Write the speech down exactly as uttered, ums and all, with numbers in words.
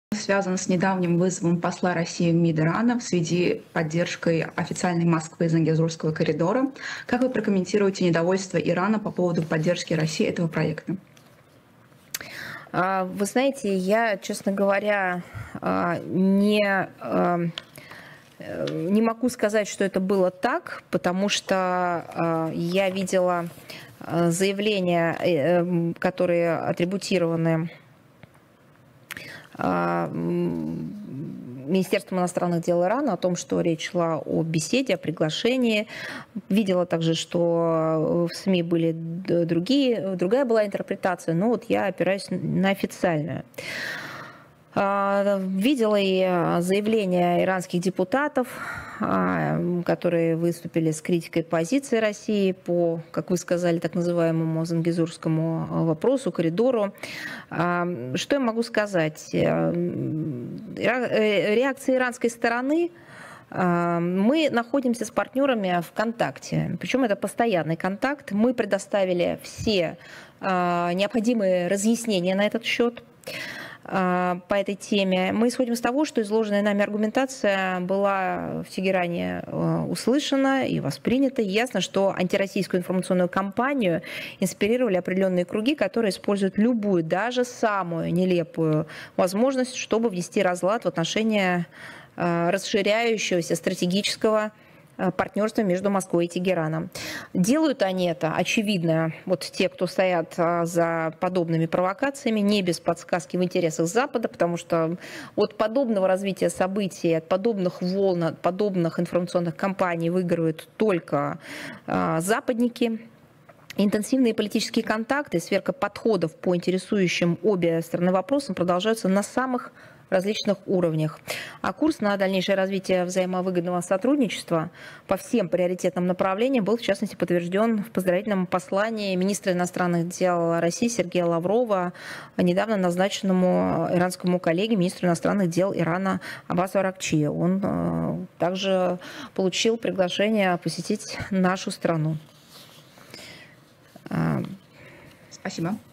связан с недавним вызовом посла России в МИД Ирана в связи с поддержкой официальной Москвы Зангезурского коридора. Как вы прокомментируете недовольство Ирана по поводу поддержки России этого проекта? Вы знаете, я, честно говоря, не, не могу сказать, что это было так, потому что я видела заявления, которые атрибутированы Министерством иностранных дел Ирана о том, что речь шла о беседе, о приглашении. Видела также, что в СМИ были другие, другая была интерпретация, но вот я опираюсь на официальную. Видела и заявления иранских депутатов, которые выступили с критикой позиции России по, как вы сказали, так называемому зангезурскому вопросу, коридору. Что я могу сказать? Реакция иранской стороны. Мы находимся с партнерами в контакте, причем это постоянный контакт. Мы предоставили все необходимые разъяснения на этот счет. По этой теме. Мы исходим из того, что изложенная нами аргументация была в Тегеране услышана и воспринята. И ясно, что антироссийскую информационную кампанию инспирировали определенные круги, которые используют любую, даже самую нелепую возможность, чтобы внести разлад в отношения расширяющегося стратегического партнерства между Москвой и Тегераном. Делают они это, очевидно, вот те, кто стоят за подобными провокациями, не без подсказки в интересах Запада, потому что от подобного развития событий, от подобных волн, от подобных информационных кампаний выигрывают только западники. Интенсивные политические контакты, сверка подходов по интересующим обе стороны вопросам продолжаются на самых различных уровнях. А курс на дальнейшее развитие взаимовыгодного сотрудничества по всем приоритетным направлениям был, в частности, подтвержден в поздравительном послании министра иностранных дел России Сергея Лаврова, недавно назначенному иранскому коллеге, министру иностранных дел Ирана Аббасу Аракчи. Он э, также получил приглашение посетить нашу страну. Спасибо.